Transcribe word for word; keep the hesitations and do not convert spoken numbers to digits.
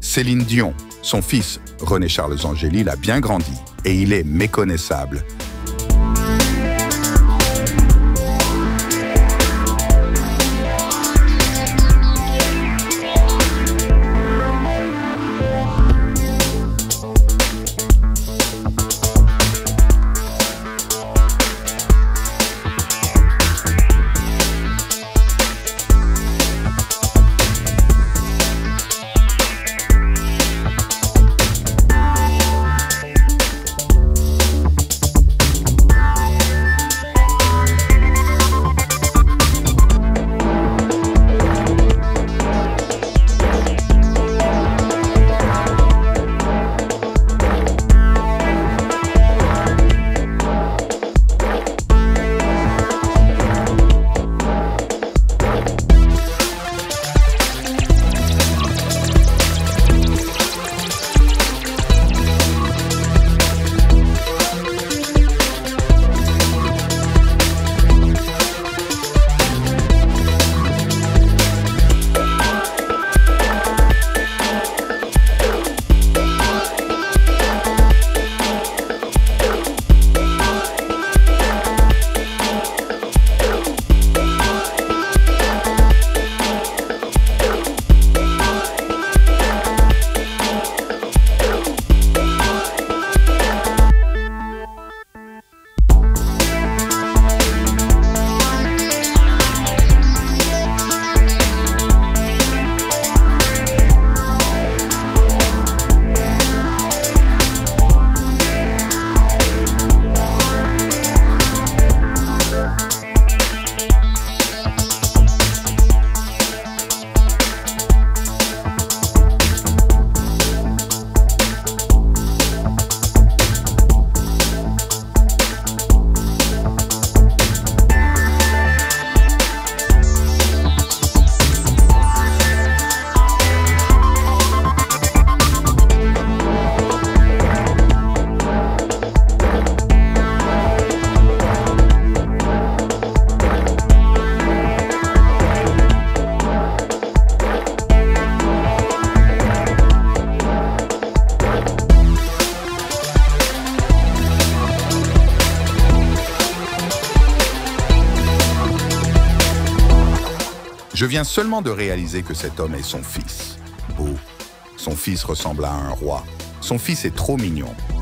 Céline Dion. Son fils, René-Charles Angélil, a bien grandi et il est méconnaissable. Je viens seulement de réaliser que cet homme est son fils. Beau. Son fils ressemble à un roi. Son fils est trop mignon.